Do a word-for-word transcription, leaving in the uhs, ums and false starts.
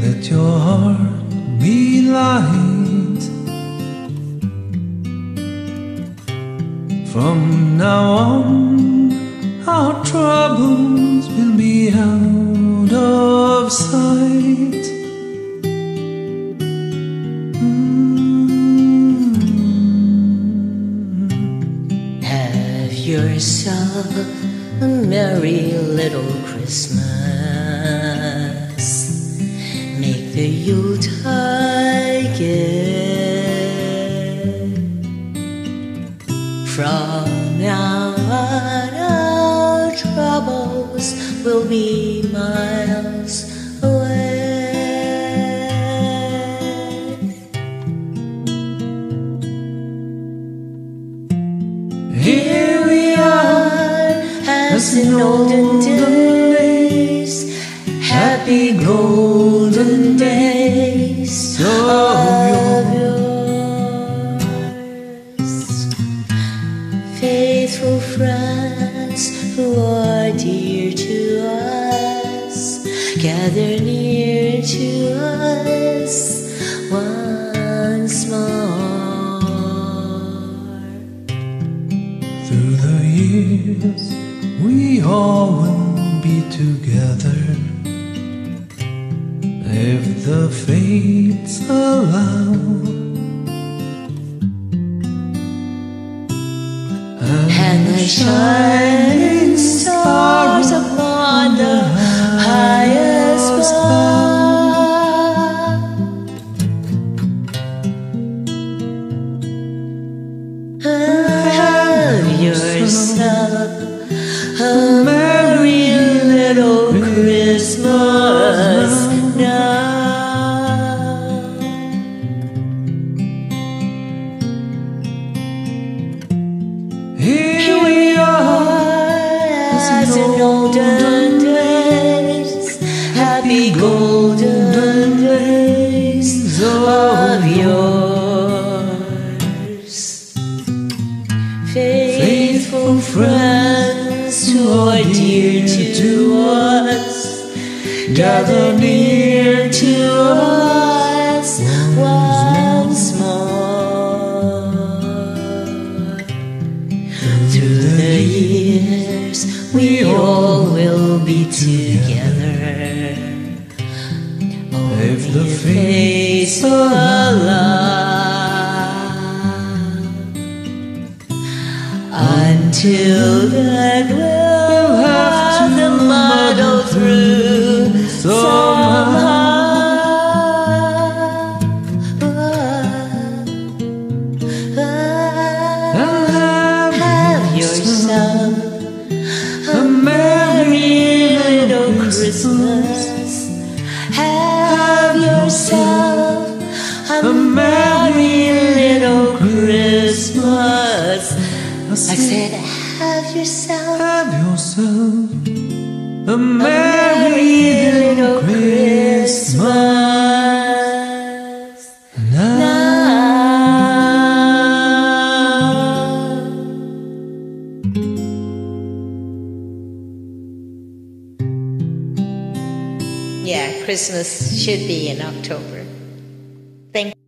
Let your heart be light. From now on, our troubles will be out of sight. Mm. Have yourself a merry little Christmas. Make the Yuletide gay. From now on, our troubles will be miles away. Here we are, as in olden days, happy golden days of yours. Faithful friends who are dear to us, gather near to us once more. through the years we all will be together, if the fates allow. And the shining stars upon the highest bough. Have yourself a merry little Christmas now. Here we are, as in olden days, happy golden days of yours. Faithful friends who are dear to us, gather near to us once more. Through the years we all will be together, if the fates allow. Until then we'll have to muddle through somehow. Have yourself a merry little Christmas. Have yourself a merry little Christmas. I said, have yourself, have yourself a a merry little Christmas now. Yeah, Christmas should be in October. Thank